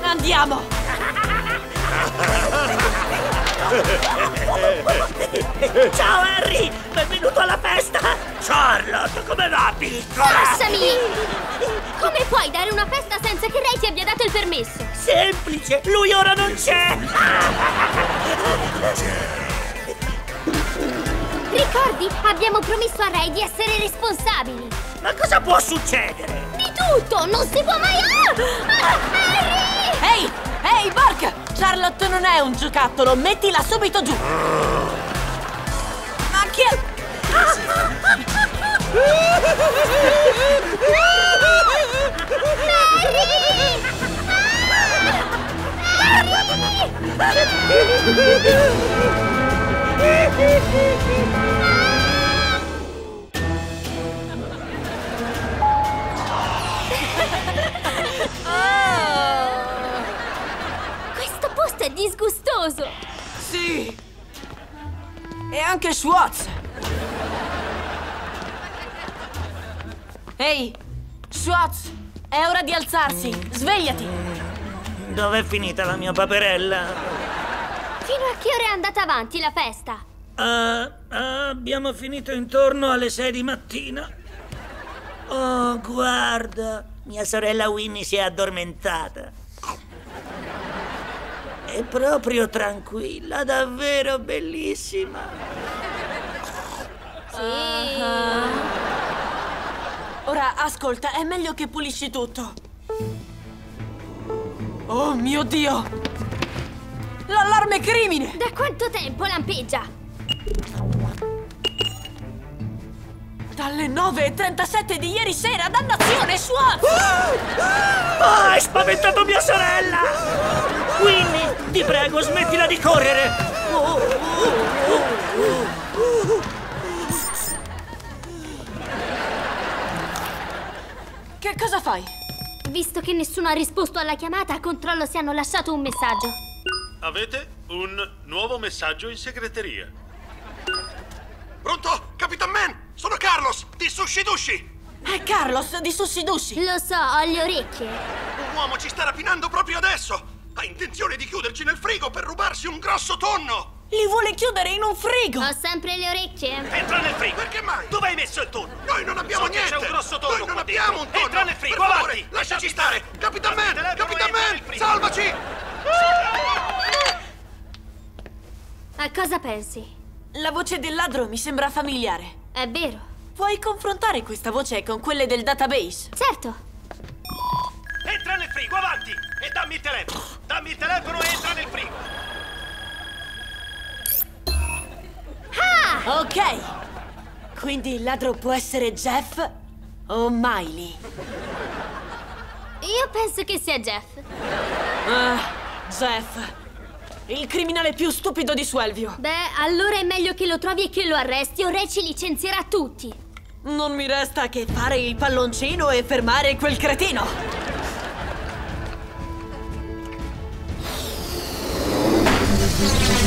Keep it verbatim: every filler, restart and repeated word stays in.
Andiamo! Ciao Harry! Benvenuto alla festa! Charlotte, come va, piccola? Lasciami! Come puoi dare una festa senza che Ray ti abbia dato il permesso? Semplice! Lui ora non c'è! Ricordi? Abbiamo promesso a Ray di essere responsabili! Ma cosa può succedere? Di tutto! Non si può mai... Ah! Ah! Harry! Ehi! Ehi, Burke! Charlotte non è un giocattolo! Mettila subito giù! Ma chi è... Questo posto è disgustoso! Sì! E anche Schwartz! Ehi! Schwartz! È ora di alzarsi! Svegliati! Dov'è finita la mia paperella? Fino a che ora è andata avanti la festa? Uh, abbiamo finito intorno alle sei di mattina. Oh, guarda! Mia sorella Winnie si è addormentata. È proprio tranquilla, davvero bellissima. Sì. Uh-huh. Ora, ascolta, è meglio che pulisci tutto. Oh mio Dio! L'allarme crimine! Da quanto tempo lampeggia? Dalle nove e trentasette di ieri sera, dannazione, Schwartz! Oh, hai spaventato mia sorella! Winnie, ti prego, smettila di correre! Oh, oh, oh, oh. Che cosa fai? Visto che nessuno ha risposto alla chiamata, controllo se hanno lasciato un messaggio. Avete un nuovo messaggio in segreteria. Pronto? Capitan Man! Sono Carlos, di Sushi Dushi! È Carlos di Sushi Dushi! Lo so, ho le orecchie. Un uomo ci sta rapinando proprio adesso! Ha intenzione di chiuderci nel frigo per rubarsi un grosso tonno! Li vuole chiudere in un frigo! Ho sempre le orecchie. Entra nel frigo! Perché mai? Dove hai messo il tonno? Noi non abbiamo So che niente! c'è un grosso tonno Noi non qua abbiamo dentro. un tonno! Entra nel frigo, Per favore, avanti! lasciaci Dammi- stare! Capitan dammi il Man! telefono Capitan e entra Man! nel frigo. Salvaci! A cosa pensi? La voce del ladro mi sembra familiare. È vero. Puoi confrontare questa voce con quelle del database? Certo. Entra nel frigo, avanti! E dammi il telefono! Dammi il telefono e entra nel frigo! Ah! Ok! Quindi il ladro può essere Jeff o Miley? Io penso che sia Jeff. Ah, Jeff. Il criminale più stupido di Suelvio. Beh, allora è meglio che lo trovi e che lo arresti o Ray ci licenzierà tutti. Non mi resta che fare il palloncino e fermare quel cretino. Ah!